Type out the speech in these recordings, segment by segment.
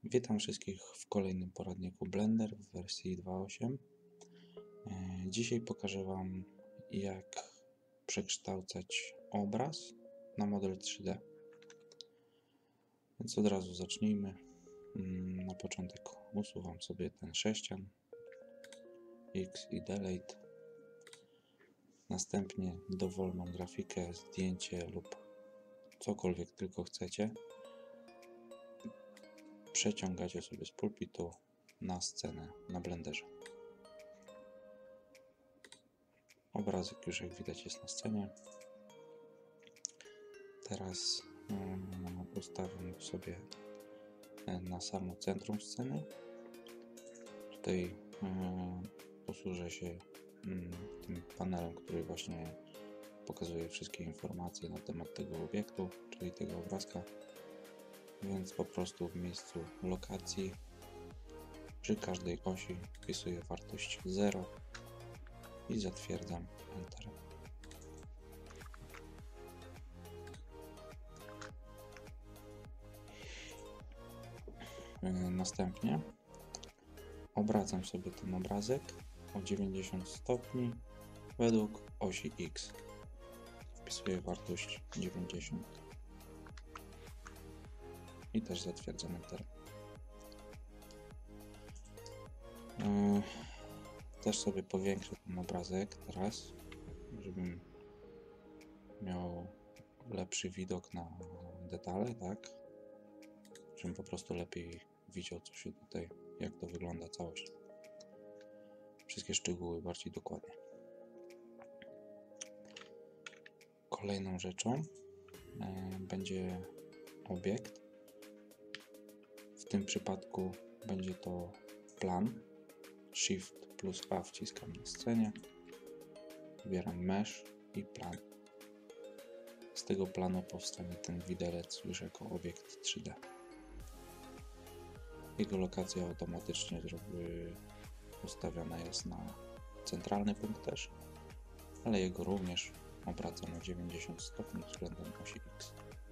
Witam wszystkich w kolejnym poradniku Blender w wersji 2.8. Dzisiaj pokażę Wam, jak przekształcać obraz na model 3D. Więc od razu zacznijmy. Na początek usuwam sobie ten sześcian, X i Delete. Następnie dowolną grafikę, zdjęcie lub cokolwiek tylko chcecie przeciągacie sobie z pulpitu na scenę na Blenderze. Obrazek już, jak widać, jest na scenie. Teraz ustawiam sobie na samo centrum sceny. Tutaj posłużę się tym panelem, który właśnie pokazuje wszystkie informacje na temat tego obiektu, czyli tego obrazka. Więc po prostu w miejscu lokacji przy każdej osi wpisuję wartość 0 i zatwierdzam Enter. Następnie obracam sobie ten obrazek o 90 stopni według osi X. Wpisuję wartość 90 i też zatwierdzam Enter. Też sobie powiększę ten obrazek teraz, żebym miał lepszy widok na detale, tak? Żebym po prostu lepiej widział, co się tutaj, jak to wygląda całość. Wszystkie szczegóły bardziej dokładnie. Kolejną rzeczą będzie obiekt. W tym przypadku będzie to plan. Shift plus A wciskam na scenie. Wybieram Mesh i plan. Z tego planu powstanie ten widelec już jako obiekt 3D. Jego lokacja automatycznie ustawiona jest na centralny punkt też, ale jego również obracam na 90 stopni względem osi X.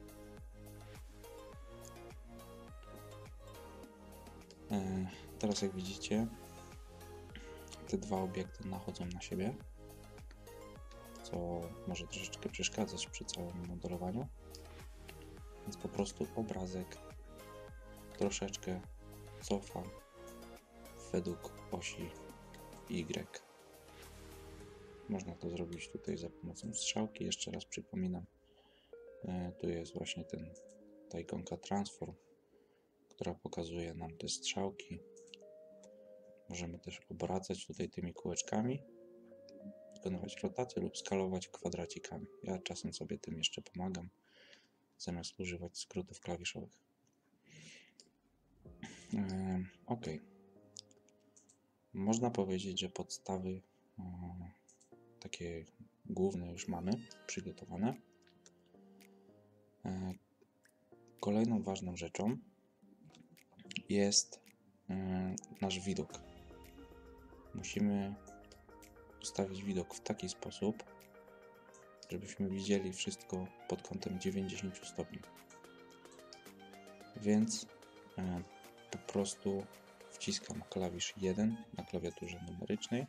Teraz, jak widzicie, te dwa obiekty nachodzą na siebie, co może troszeczkę przeszkadzać przy całym modelowaniu, więc po prostu obrazek troszeczkę cofam według osi Y. Można to zrobić tutaj za pomocą strzałki. Jeszcze raz przypominam, tu jest właśnie ta ikonka Transform, która pokazuje nam te strzałki. Możemy też obracać tutaj tymi kółeczkami, wykonywać rotację lub skalować kwadracikami. Ja czasem sobie tym jeszcze pomagam, zamiast używać skrótów klawiszowych. OK. Można powiedzieć, że podstawy takie główne już mamy przygotowane. Kolejną ważną rzeczą jest nasz widok. Musimy ustawić widok w taki sposób, żebyśmy widzieli wszystko pod kątem 90 stopni. Więc po prostu wciskam klawisz 1 na klawiaturze numerycznej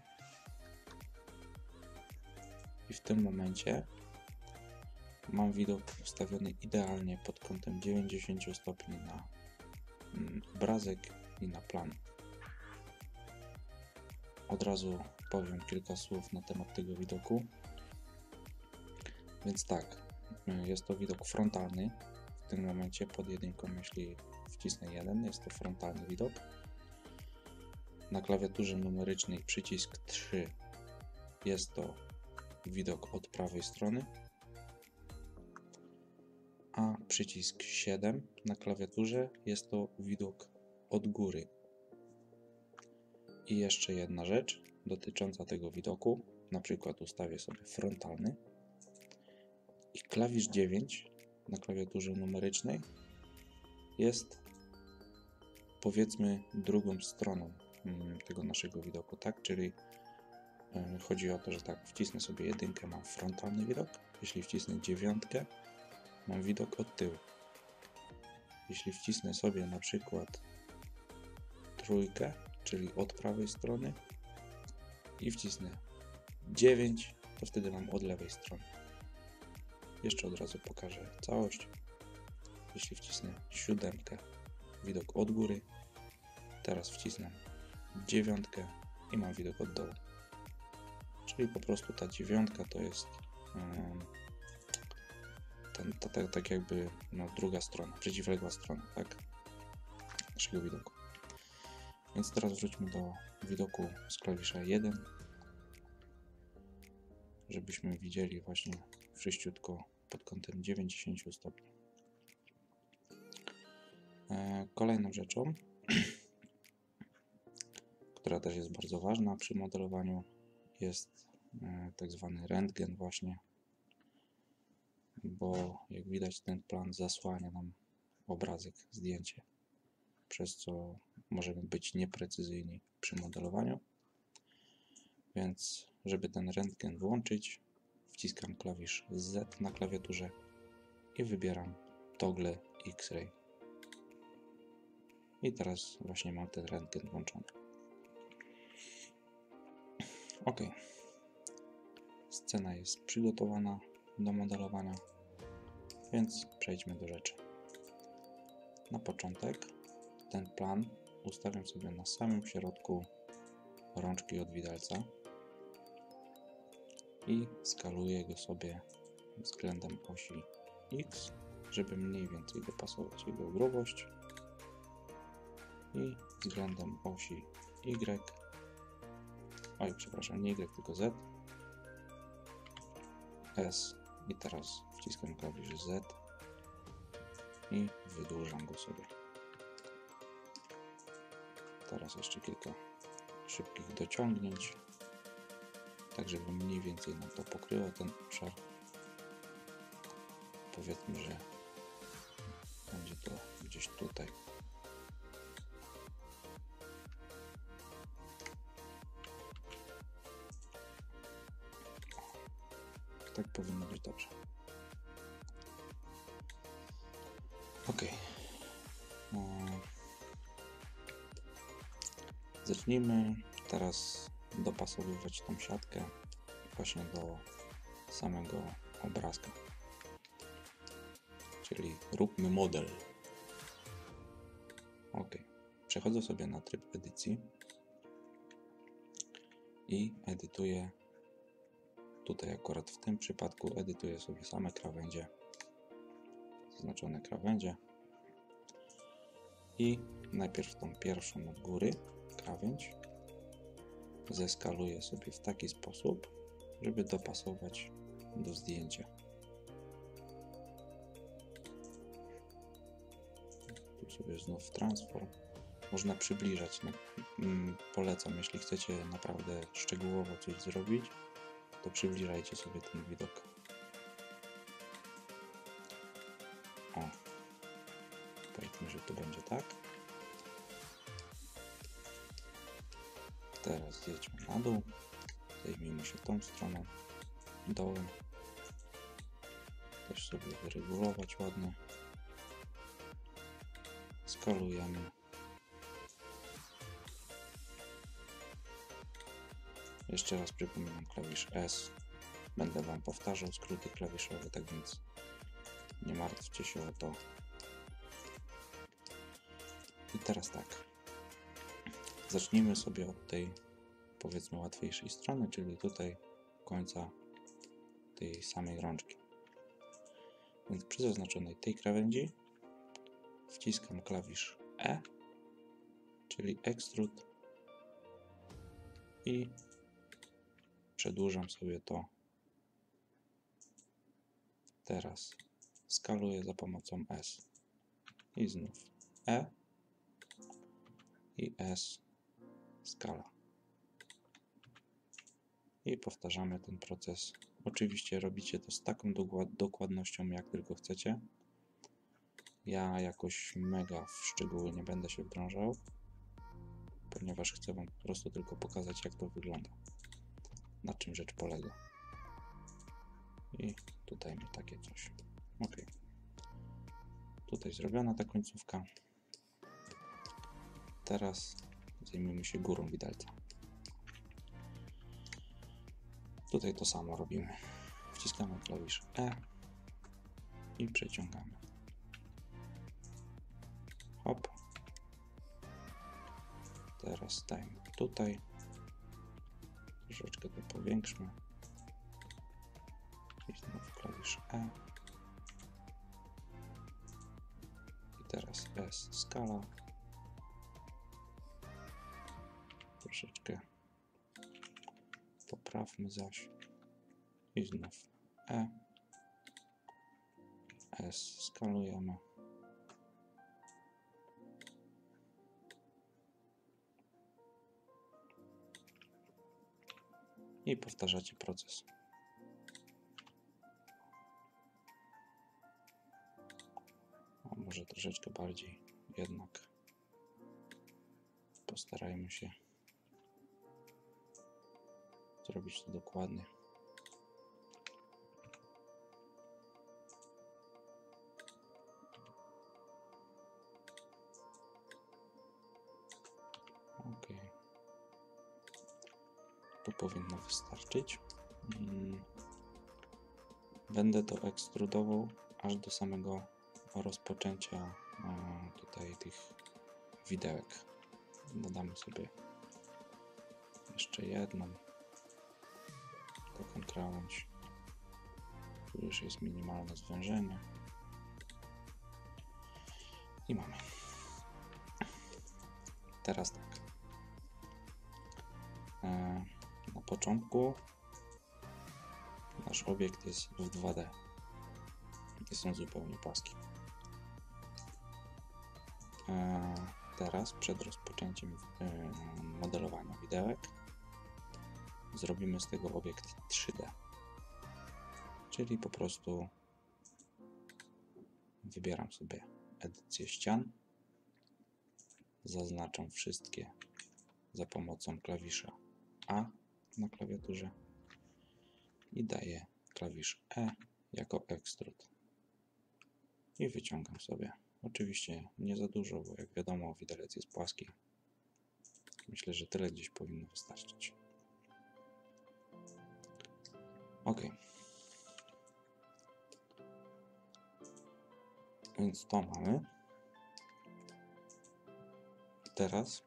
i w tym momencie mam widok ustawiony idealnie pod kątem 90 stopni na obrazek i na plan. Od razu powiem kilka słów na temat tego widoku. Więc tak, jest to widok frontalny. W tym momencie pod jedynką, jeśli wcisnę 1, jest to frontalny widok. Na klawiaturze numerycznej przycisk 3 jest to widok od prawej strony, a przycisk 7 na klawiaturze jest to widok od góry. I jeszcze jedna rzecz dotycząca tego widoku, na przykład ustawię sobie frontalny i klawisz 9 na klawiaturze numerycznej jest, powiedzmy, drugą stroną tego naszego widoku, tak? Czyli chodzi o to, że tak, wcisnę sobie 1, mam frontalny widok, jeśli wcisnę 9, mam widok od tyłu. Jeśli wcisnę sobie na przykład trójkę, czyli od prawej strony i wcisnę 9, to wtedy mam od lewej strony. Jeszcze od razu pokażę całość. Jeśli wcisnę 7, widok od góry, teraz wcisnę 9 i mam widok od dołu. Czyli po prostu ta 9 to jest tak jakby druga strona, przeciwległa strona, tak? Naszego widoku. Więc teraz wróćmy do widoku z klawisza 1, żebyśmy widzieli właśnie wszyściutko pod kątem 90 stopni. Kolejną rzeczą, która też jest bardzo ważna przy modelowaniu, jest tak zwany rentgen właśnie, bo jak widać ten plan zasłania nam obrazek, zdjęcie, przez co możemy być nieprecyzyjni przy modelowaniu. Więc żeby ten rentgen włączyć, wciskam klawisz Z na klawiaturze i wybieram toggle X-ray. I teraz właśnie mam ten rentgen włączony. OK. Scena jest przygotowana do modelowania, więc przejdźmy do rzeczy. Na początek ten plan ustawiam sobie na samym środku rączki od widelca i skaluję go sobie względem osi X, żeby mniej więcej dopasować jego grubość, i względem osi Y, nie Y, tylko Z, S, i teraz wciskam klawisz Z i wydłużam go sobie. Teraz jeszcze kilka szybkich dociągnięć, tak żeby mniej więcej nam to pokryło ten obszar. Powiedzmy, że będzie to gdzieś tutaj. Tak powinno być dobrze. OK. Zacznijmy teraz dopasowywać tą siatkę właśnie do samego obrazka. Czyli róbmy model. OK. Przechodzę sobie na tryb edycji i edytuję. Tutaj akurat w tym przypadku edytuję sobie same krawędzie, zaznaczone krawędzie, i najpierw tą pierwszą od góry krawędź zeskaluję sobie w taki sposób, żeby dopasować do zdjęcia. Tu sobie znów transform. Można przybliżać. Polecam, jeśli chcecie naprawdę szczegółowo coś zrobić, to przybliżajcie sobie ten widok. O, powiedzmy, że to będzie tak. Teraz zjedźmy na dół, zajmijmy się tą stroną, dołem. Też sobie wyregulować ładnie. Skalujemy. Jeszcze raz przypominam, klawisz S. Będę Wam powtarzał skróty klawiszowe, tak więc nie martwcie się o to. I teraz tak. Zacznijmy sobie od tej, powiedzmy, łatwiejszej strony, czyli tutaj końca tej samej rączki. Więc przy zaznaczonej tej krawędzi wciskam klawisz E, czyli ekstrud, i przedłużam sobie to. Teraz skaluję za pomocą S i znów E i S, skala. I powtarzamy ten proces. Oczywiście robicie to z taką dokładnością, jak tylko chcecie. Ja jakoś mega w szczegóły nie będę się wdrążał, ponieważ chcę Wam po prostu tylko pokazać, jak to wygląda, na czym rzecz polega. I tutaj mi takie coś. OK. Tutaj zrobiona ta końcówka. Teraz zajmiemy się górą widelca. Tutaj to samo robimy. Wciskamy klawisz E i przeciągamy. Hop. Teraz dajmy tutaj. Troszeczkę to powiększmy. I znów klawisz E. I teraz S skala. Troszeczkę poprawmy zaś. I znów E. S skalujemy. I powtarzacie proces. A może troszeczkę bardziej jednak postarajmy się zrobić to dokładnie. Ok. Tu powinno wystarczyć. Będę to ekstrudował aż do samego rozpoczęcia tutaj tych widełek. Dodamy sobie jeszcze jedną taką krawędź. Tu już jest minimalne zwężenie. I mamy. Teraz tak. Na początku nasz obiekt jest w 2D. Jest on zupełnie płaski. Teraz przed rozpoczęciem modelowania widełek zrobimy z tego obiekt 3D. Czyli po prostu wybieram sobie edycję ścian. Zaznaczam wszystkie za pomocą klawisza A na klawiaturze i daję klawisz E jako ekstrud. I wyciągam sobie. Oczywiście nie za dużo, bo jak wiadomo widelec jest płaski. Myślę, że tyle gdzieś powinno wystarczyć. Ok. Więc to mamy. Teraz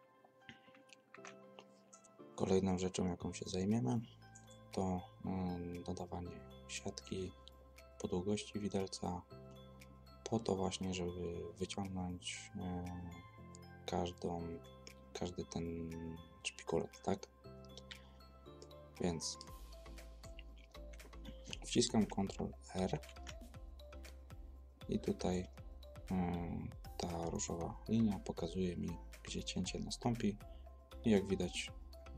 kolejną rzeczą, jaką się zajmiemy, to dodawanie siatki po długości widelca, po to właśnie, żeby wyciągnąć każdy ten szpikulec, tak? Więc wciskam Ctrl R i tutaj ta różowa linia pokazuje mi, gdzie cięcie nastąpi i jak widać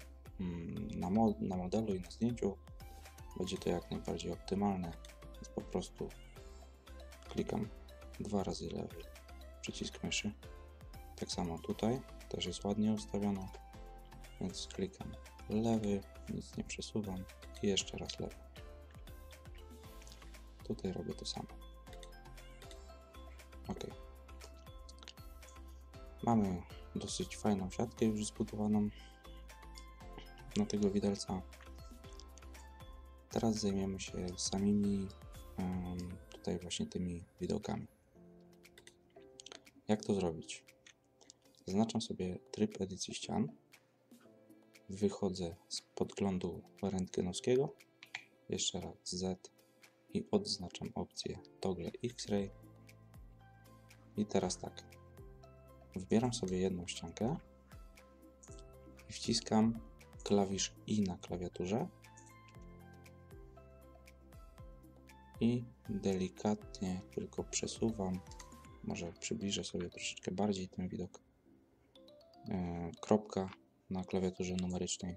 na modelu i na zdjęciu będzie to jak najbardziej optymalne, więc po prostu klikam 2 razy lewy przycisk myszy. Tak samo tutaj też jest ładnie ustawione, więc klikam lewy, nic nie przesuwam i jeszcze raz lewy. Tutaj robię to samo. Ok. Mamy dosyć fajną siatkę już zbudowaną na tego widelca. Teraz zajmiemy się samymi tutaj właśnie tymi widełkami. Jak to zrobić? Zaznaczam sobie tryb edycji ścian. Wychodzę z podglądu rentgenowskiego. Jeszcze raz Z i odznaczam opcję Toggle X-Ray. I teraz tak. Wybieram sobie jedną ściankę i wciskam klawisz I na klawiaturze i delikatnie tylko przesuwam, może przybliżę sobie troszeczkę bardziej ten widok, kropka na klawiaturze numerycznej.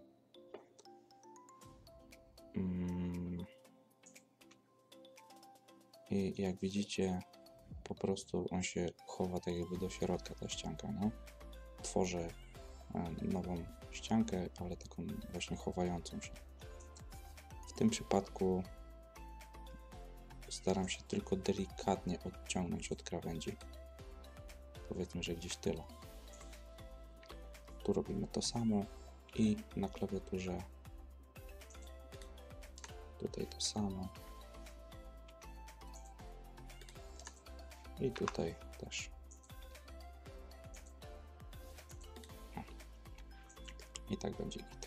I jak widzicie, po prostu on się chowa tak jakby do środka, ta ścianka, nie? Tworzę nową ściankę, ale taką właśnie chowającą się. W tym przypadku staram się tylko delikatnie odciągnąć od krawędzi. Powiedzmy, że gdzieś tyle. Tu robimy to samo i na klawiaturze tutaj to samo i tutaj też. I tak będzie git.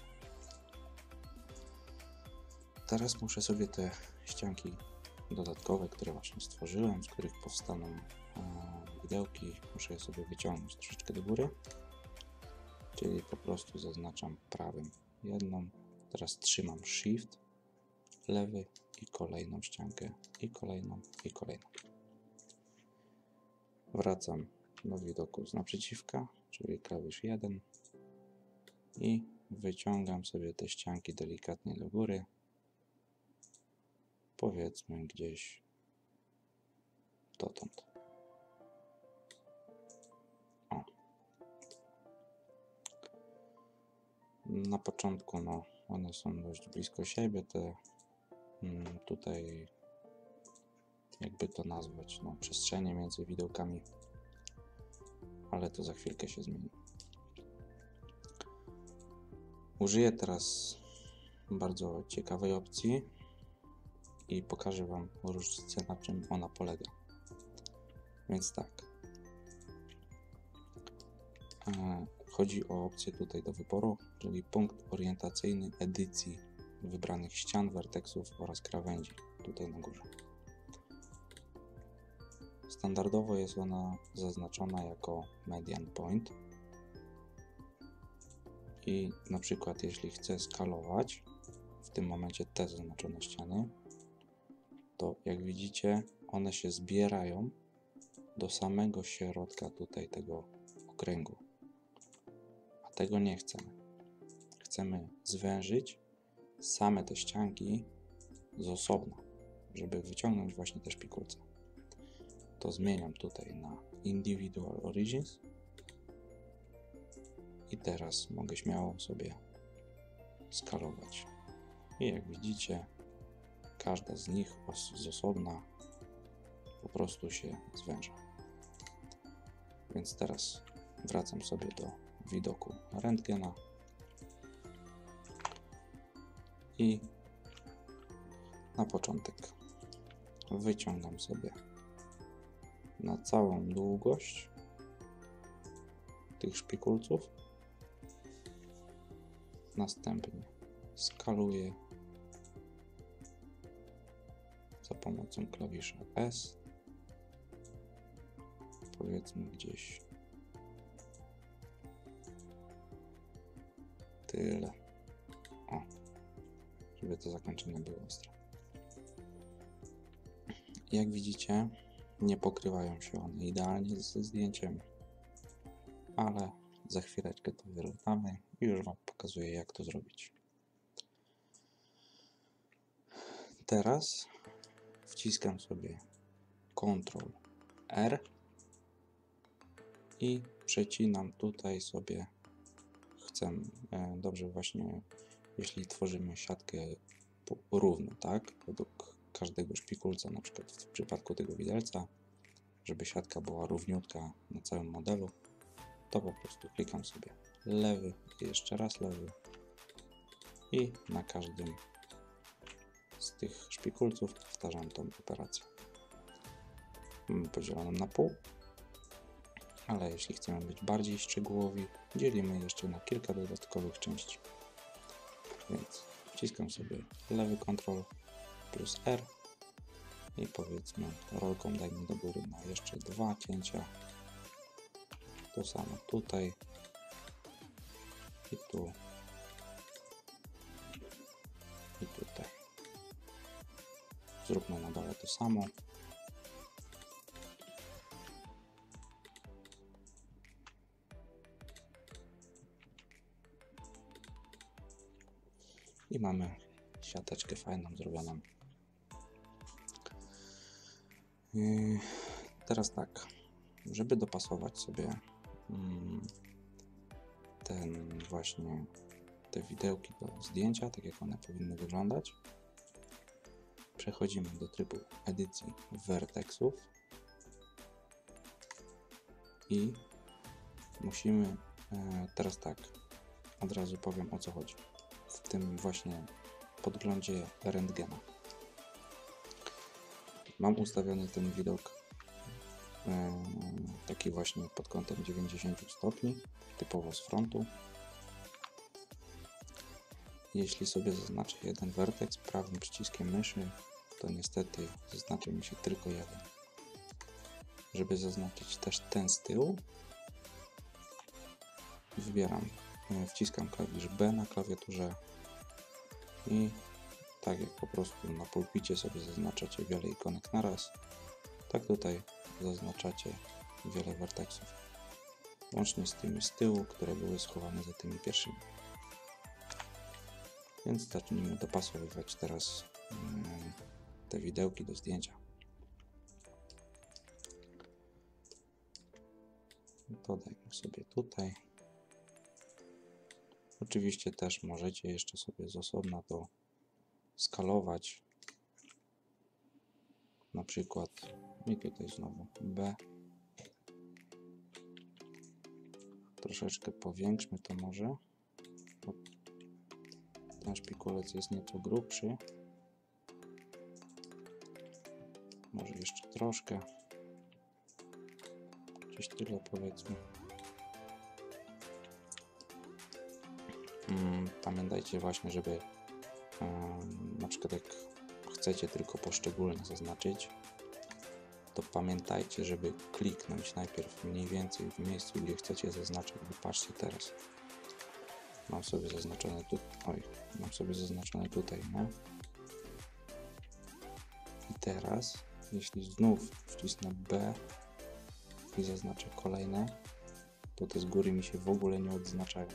Teraz muszę sobie te ścianki dodatkowe, które właśnie stworzyłem, z których powstaną widełki, muszę je sobie wyciągnąć troszeczkę do góry. Czyli po prostu zaznaczam prawym jedną. Teraz trzymam Shift, lewy i kolejną ściankę, i kolejną, i kolejną. Wracam do widoku z naprzeciwka, czyli klawisz 1 i wyciągam sobie te ścianki delikatnie do góry. Powiedzmy gdzieś dotąd. O. Na początku one są dość blisko siebie, te tutaj jakby to nazwać, przestrzenie między widełkami, ale to za chwilkę się zmieni. Użyję teraz bardzo ciekawej opcji i pokażę Wam różnicę, na czym ona polega. Więc tak, chodzi o opcję tutaj do wyboru, czyli punkt orientacyjny edycji wybranych ścian, werteksów oraz krawędzi, tutaj na górze. Standardowo jest ona zaznaczona jako median point i na przykład jeśli chcę skalować w tym momencie te zaznaczone ściany, to jak widzicie one się zbierają do samego środka tutaj tego okręgu, a tego nie chcemy. Chcemy zwężyć same te ścianki z osobna, żeby wyciągnąć właśnie te szpikulce. To zmieniam tutaj na Individual Origins i teraz mogę śmiało sobie skalować. I jak widzicie, każda z nich z osobna po prostu się zwęża. Więc teraz wracam sobie do widoku rentgena i na początek wyciągam sobie na całą długość tych szpikulców, następnie skaluję za pomocą klawisza S, powiedzmy gdzieś tyle, o, żeby to zakończenie było ostre. Jak widzicie, nie pokrywają się one idealnie ze zdjęciem, ale za chwileczkę to wyrównamy i już Wam pokazuję, jak to zrobić. Teraz wciskam sobie Ctrl R i przecinam tutaj sobie, chcę, dobrze właśnie, jeśli tworzymy siatkę równo, tak, według każdego szpikulca, na przykład w przypadku tego widelca, żeby siatka była równiutka na całym modelu, to po prostu klikam sobie lewy i jeszcze raz lewy i na każdym z tych szpikulców powtarzam tą operację. Mamy podzieloną na pół, ale jeśli chcemy być bardziej szczegółowi, dzielimy jeszcze na kilka dodatkowych części. Więc wciskam sobie lewy Ctrl plus R i powiedzmy rolką dajmy do góry na jeszcze 2 cięcia. To samo tutaj i tu i tutaj. Zróbmy na dole to samo. I mamy siateczkę fajną zrobioną. Teraz tak, żeby dopasować sobie te widełki do zdjęcia, tak jak one powinny wyglądać, przechodzimy do trybu edycji werteksów i musimy Teraz tak, od razu powiem, o co chodzi w tym właśnie podglądzie rentgena. Mam ustawiony ten widok taki właśnie pod kątem 90 stopni, typowo z frontu. Jeśli sobie zaznaczę jeden werteks prawym przyciskiem myszy, to niestety zaznaczy mi się tylko jeden. Żeby zaznaczyć też ten z tyłu, wciskam klawisz B na klawiaturze i tak jak po prostu na pulpicie sobie zaznaczacie wiele ikonek naraz, tak tutaj zaznaczacie wiele werteksów, łącznie z tymi z tyłu, które były schowane za tymi pierwszymi. Więc zacznijmy dopasowywać teraz te widełki do zdjęcia. Dodajmy sobie tutaj. Oczywiście też możecie jeszcze sobie z osobna to skalować. Na przykład i tutaj znowu B. Troszeczkę powiększmy to może. Ten szpikulec jest nieco grubszy. Może jeszcze troszkę. Gdzieś tyle powiedzmy. Pamiętajcie właśnie, żeby na przykład jak chcecie tylko poszczególne zaznaczyć, to pamiętajcie, żeby kliknąć najpierw mniej więcej w miejscu, gdzie chcecie zaznaczyć. Wypatrzcie teraz. Mam sobie zaznaczone tutaj, nie? I teraz, jeśli znów wcisnę B i zaznaczę kolejne, to te z góry mi się w ogóle nie odznaczają.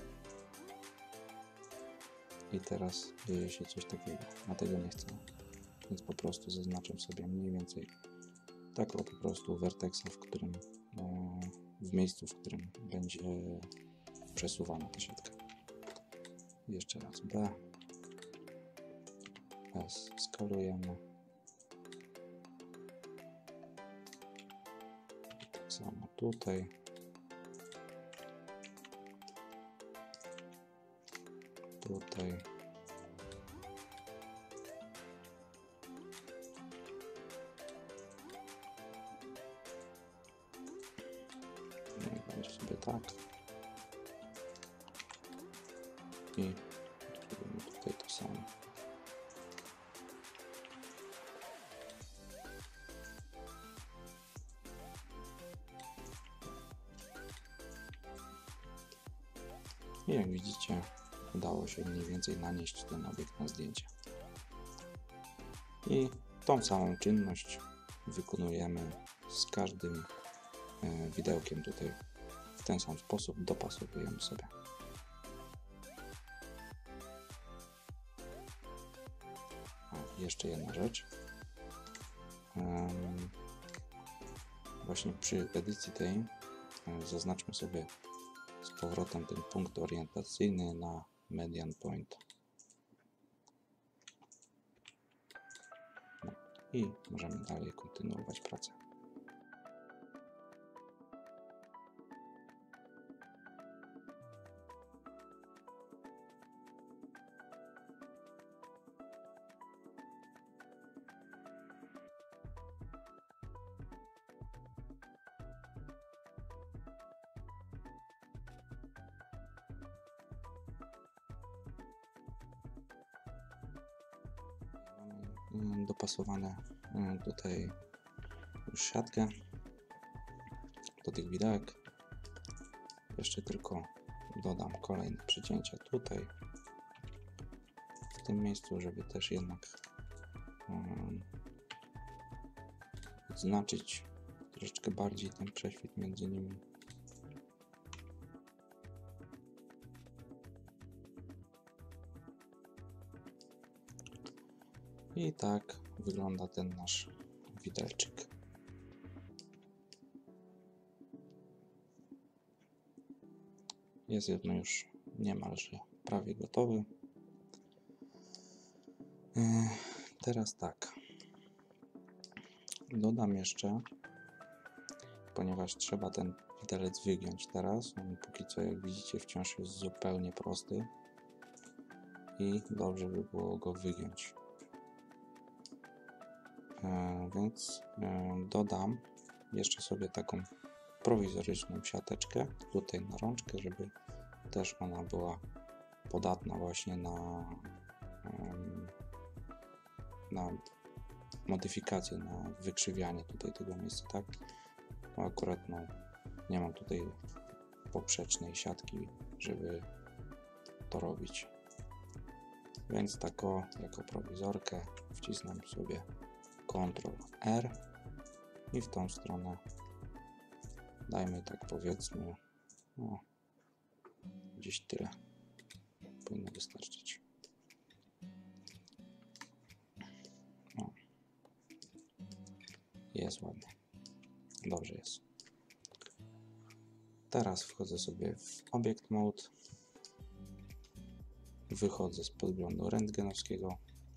I teraz dzieje się coś takiego, a tego nie chcę. Więc po prostu zaznaczam sobie mniej więcej tak po prostu werteksa, w miejscu, w którym będzie przesuwana ta siatka. Jeszcze raz B. S skalujemy. Tak samo tutaj. Tutaj. Będzie sobie tak. I robimy tutaj to samo. I jak widzicie, udało się mniej więcej nanieść ten obiekt na zdjęcie. I tą samą czynność wykonujemy z każdym widełkiem tutaj. W ten sam sposób dopasowujemy sobie. Jeszcze jedna rzecz. Właśnie przy edycji tej zaznaczmy sobie z powrotem ten punkt orientacyjny na median point. I możemy dalej kontynuować pracę. Dopasowane tutaj już siatkę do tych widełek. Jeszcze tylko dodam kolejne przycięcia tutaj w tym miejscu, żeby też jednak odznaczyć troszeczkę bardziej ten prześwit między nimi. I tak wygląda ten nasz widelczyk. Jest jedno już niemalże prawie gotowy. Teraz tak. Dodam jeszcze, ponieważ trzeba ten widelec wygiąć teraz. On póki co, jak widzicie, wciąż jest zupełnie prosty i dobrze by było go wygiąć. Więc dodam jeszcze sobie taką prowizoryczną siateczkę tutaj na rączkę, żeby też ona była podatna właśnie na modyfikację, na wykrzywianie tutaj tego miejsca, tak? No akurat nie mam tutaj poprzecznej siatki, żeby to robić. Więc tako jako prowizorkę wcisnę sobie Ctrl R i w tą stronę dajmy tak powiedzmy gdzieś tyle powinno wystarczyć. Jest ładnie. Dobrze jest. Teraz wchodzę sobie w Object Mode. Wychodzę z podglądu rentgenowskiego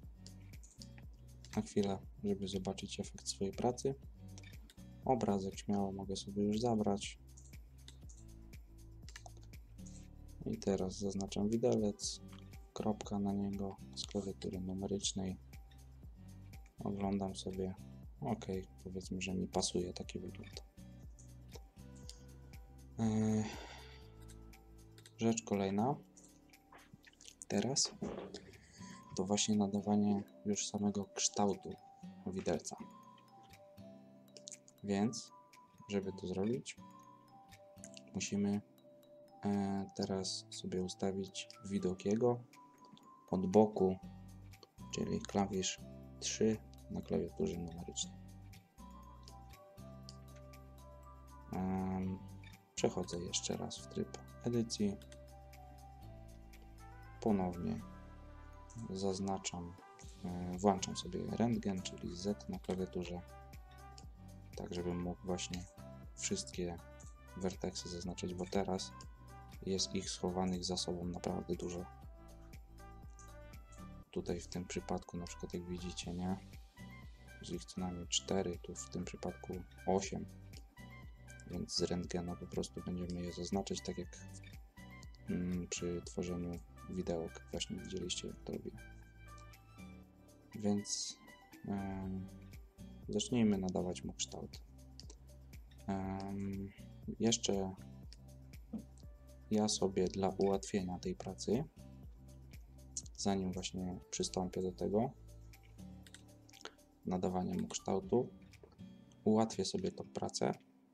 na chwilę, żeby zobaczyć efekt swojej pracy. Obrazek śmiało mogę sobie już zabrać. I teraz zaznaczam widelec, kropka na niego z klawiatury numerycznej. Oglądam sobie. OK, powiedzmy, że mi pasuje taki wygląd. Rzecz kolejna teraz to właśnie nadawanie już samego kształtu widelca. Więc, żeby to zrobić, musimy teraz sobie ustawić widok jego od boku, czyli klawisz 3 na klawiaturze numerycznej. Przechodzę jeszcze raz w tryb edycji. Ponownie zaznaczam, włączam sobie rentgen, czyli Z na klawiaturze, tak żebym mógł właśnie wszystkie werteksy zaznaczyć, bo teraz jest ich schowanych za sobą naprawdę dużo. Tutaj w tym przypadku, na przykład jak widzicie, nie? Jest ich co najmniej 4, tu w tym przypadku 8, więc z rentgena po prostu będziemy je zaznaczyć, tak jak przy tworzeniu widełek właśnie widzieliście, jak to robię. Więc zacznijmy nadawać mu kształt. Jeszcze ja sobie dla ułatwienia tej pracy, zanim właśnie przystąpię do tego nadawania mu kształtu, ułatwię sobie tą pracę,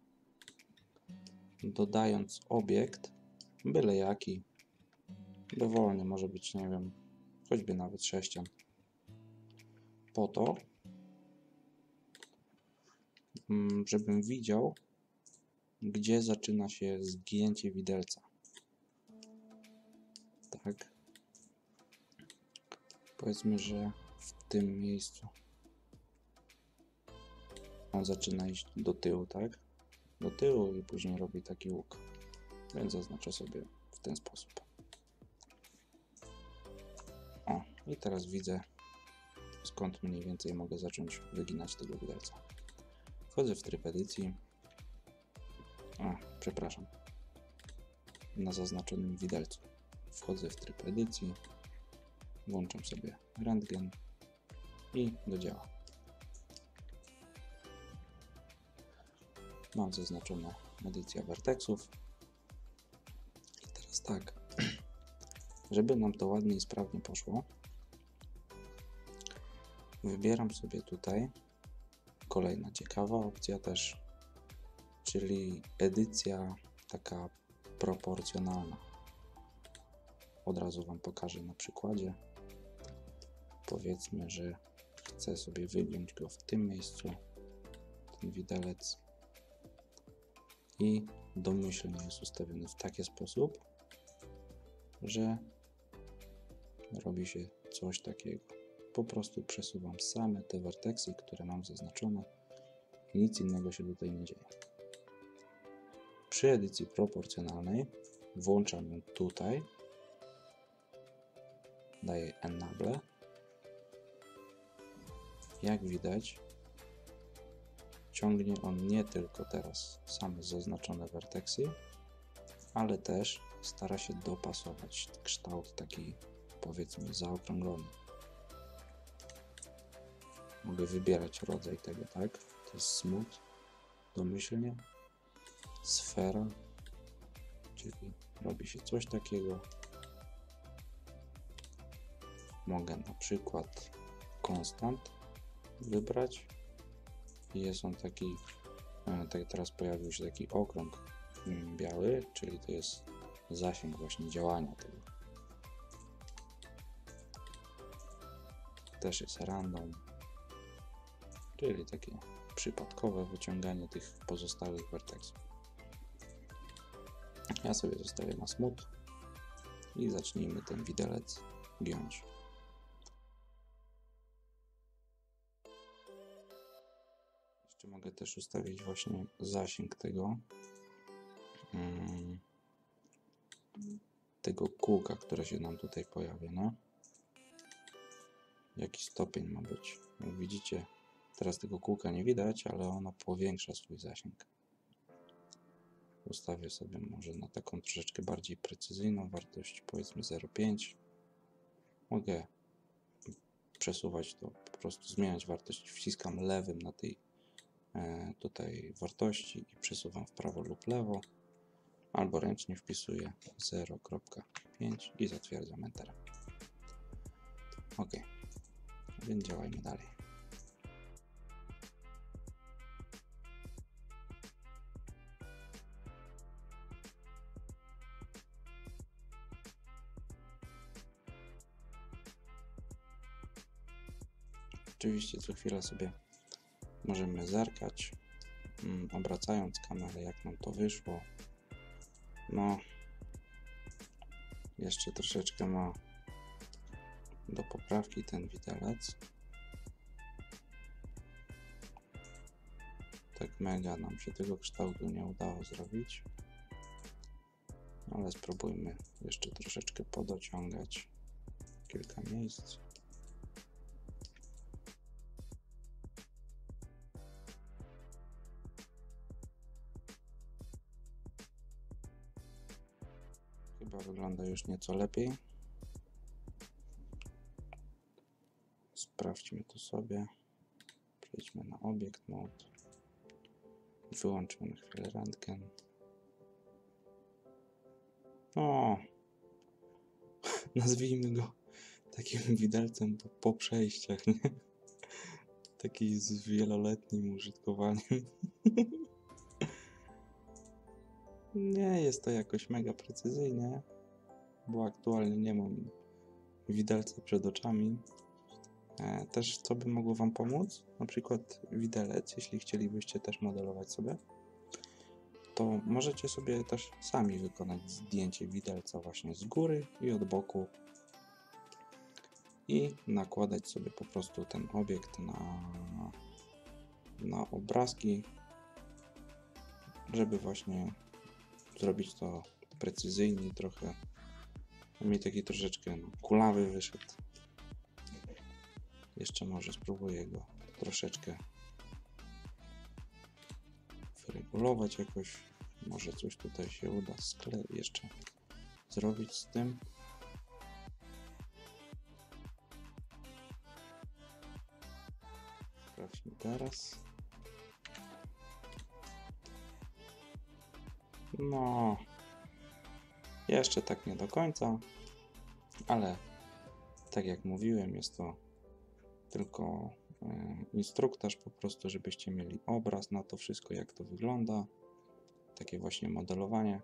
dodając obiekt, byle jaki, dowolny, może być, nie wiem, choćby nawet sześcian, po to, żebym widział, gdzie zaczyna się zgięcie widelca. Tak. Powiedzmy, że w tym miejscu on zaczyna iść do tyłu, tak? Do tyłu i później robi taki łuk. Więc zaznaczę sobie w ten sposób. O, i teraz widzę, skąd mniej więcej mogę zacząć wyginać tego widelca. Wchodzę w tryb edycji. Przepraszam. Na zaznaczonym widelcu. Wchodzę w tryb edycji. Włączam sobie rentgen i do dzieła. Mam zaznaczone edycja werteksów. I teraz tak, żeby nam to ładnie i sprawnie poszło, wybieram sobie tutaj kolejna ciekawa opcja też, czyli edycja taka proporcjonalna. Od razu Wam pokażę na przykładzie. Powiedzmy, że chcę sobie wygiąć go w tym miejscu, ten widelec, i domyślnie jest ustawiony w taki sposób, że robi się coś takiego. Po prostu przesuwam same te werteksy, które mam zaznaczone i nic innego się tutaj nie dzieje. Przy edycji proporcjonalnej włączam ją tutaj, daję Enable. Jak widać, ciągnie on nie tylko teraz same zaznaczone werteksy, ale też stara się dopasować kształt taki, powiedzmy, zaokrąglony. Mogę wybierać rodzaj tego, tak? To jest smooth, domyślnie, sfera, czyli robi się coś takiego. Mogę na przykład konstant wybrać i jest on taki, tak teraz pojawił się taki okrąg biały, czyli to jest zasięg właśnie działania tego. Też jest random, czyli takie przypadkowe wyciąganie tych pozostałych werteksów. Ja sobie zostawię na smooth i zacznijmy ten widelec giąć. Jeszcze mogę też ustawić właśnie zasięg tego kółka, które się nam tutaj pojawia, no. Jaki stopień ma być. Jak widzicie, teraz tego kółka nie widać, ale ono powiększa swój zasięg. Ustawię sobie może na taką troszeczkę bardziej precyzyjną wartość, powiedzmy 0,5. Mogę przesuwać to, po prostu zmieniać wartość. Wciskam lewym na tej tutaj wartości i przesuwam w prawo lub lewo, albo ręcznie wpisuję 0,5 i zatwierdzam Enterem. OK, więc działajmy dalej. Oczywiście co chwilę sobie możemy zerkać, obracając kamerę, jak nam to wyszło. No, jeszcze troszeczkę ma do poprawki ten widelec. Tak mega nam się tego kształtu nie udało zrobić, ale spróbujmy jeszcze troszeczkę podociągać kilka miejsc. Chyba wygląda już nieco lepiej. Sprawdźmy to sobie. Przejdźmy na Object Mode. Wyłączmy na chwilę rentgen. O, nazwijmy go takim widelcem po przejściach, nie? Taki z wieloletnim użytkowaniem. Nie jest to jakoś mega precyzyjnie, bo aktualnie nie mam widelca przed oczami. Też co by mogło Wam pomóc? Na przykład widelec, jeśli chcielibyście też modelować sobie, to możecie sobie też sami wykonać zdjęcie widelca właśnie z góry i od boku i nakładać sobie po prostu ten obiekt na obrazki, żeby właśnie zrobić to precyzyjnie trochę. Mi taki troszeczkę kulawy wyszedł. Jeszcze może spróbuję go troszeczkę wyregulować jakoś. Może coś tutaj się uda jeszcze zrobić z tym. Sprawdźmy teraz. No, jeszcze tak nie do końca, ale tak jak mówiłem, jest to tylko instruktaż po prostu, żebyście mieli obraz na to wszystko, jak to wygląda. Takie właśnie modelowanie,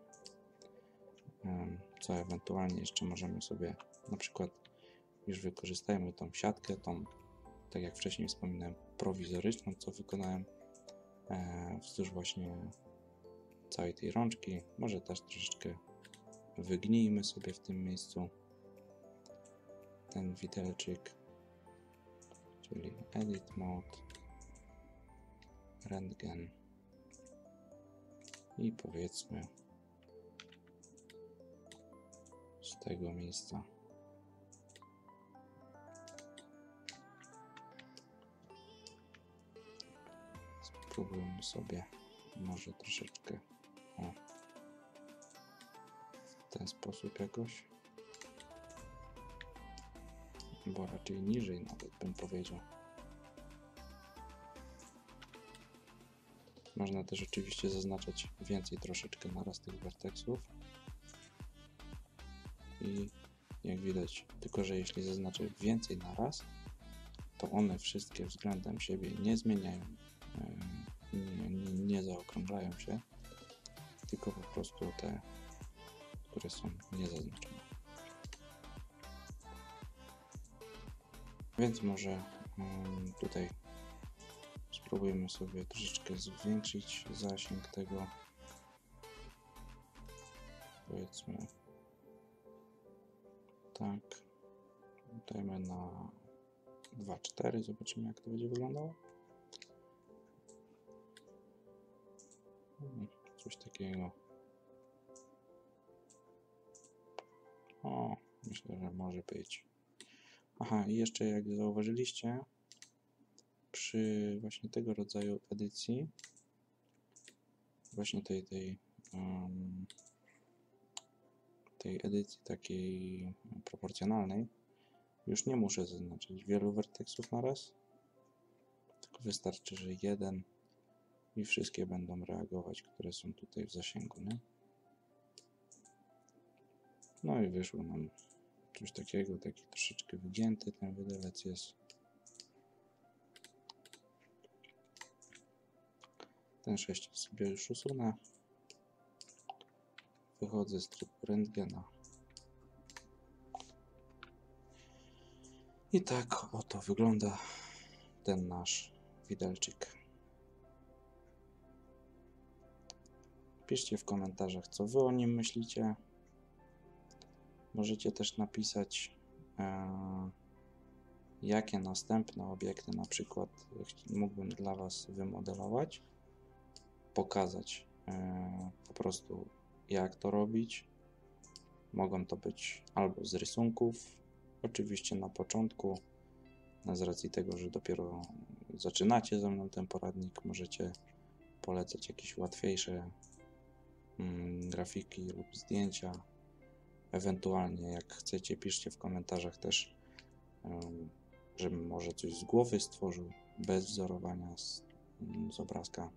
co ewentualnie jeszcze możemy sobie, na przykład już wykorzystajmy tą siatkę, tą, tak jak wcześniej wspominałem, prowizoryczną, co wykonałem wzdłuż właśnie całej tej rączki. Może też troszeczkę wygnijmy sobie w tym miejscu ten widelczyk, czyli Edit Mode, Rentgen i powiedzmy z tego miejsca spróbujmy sobie może troszeczkę w ten sposób jakoś, bo raczej niżej nawet bym powiedział. Można też oczywiście zaznaczać więcej troszeczkę naraz tych werteksów i jak widać, tylko że jeśli zaznaczę więcej naraz, to one wszystkie względem siebie nie zmieniają, nie zaokrąglają się, tylko po prostu te, które są niezaznaczone. Więc może tutaj spróbujemy sobie troszeczkę zwiększyć zasięg tego, powiedzmy tak, dajmy na 2,4, zobaczymy jak to będzie wyglądało. Coś takiego. O, myślę, że może być. Aha, i jeszcze jak zauważyliście, przy właśnie tego rodzaju edycji, właśnie tej edycji takiej proporcjonalnej, już nie muszę zaznaczyć wielu werteksów na raz, tylko wystarczy, że jeden i wszystkie będą reagować, które są tutaj w zasięgu, nie? No i wyszło nam coś takiego, taki troszeczkę wygięty ten widelec jest. Ten sześcian sobie już usunę. Wychodzę z trybu rentgena. I tak oto wygląda ten nasz widelczyk. Piszcie w komentarzach, co wy o nim myślicie. Możecie też napisać, jakie następne obiekty na przykład mógłbym dla was wymodelować, pokazać po prostu jak to robić. Mogą to być albo z rysunków, oczywiście na początku, z racji tego, że dopiero zaczynacie ze mną ten poradnik, możecie polecać jakieś łatwiejsze grafiki lub zdjęcia. Ewentualnie jak chcecie, piszcie w komentarzach też, żebym może coś z głowy stworzył, bez wzorowania z obrazka.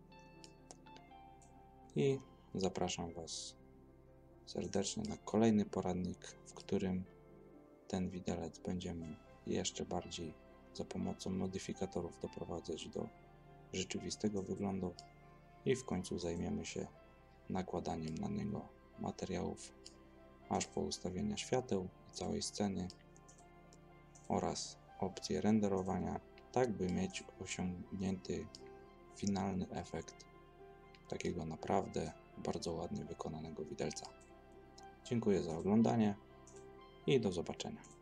I zapraszam was serdecznie na kolejny poradnik, w którym ten widelec będziemy jeszcze bardziej za pomocą modyfikatorów doprowadzać do rzeczywistego wyglądu i w końcu zajmiemy się nakładaniem na niego materiałów aż po ustawienia świateł i całej sceny oraz opcję renderowania, tak by mieć osiągnięty finalny efekt takiego naprawdę bardzo ładnie wykonanego widelca. Dziękuję za oglądanie i do zobaczenia.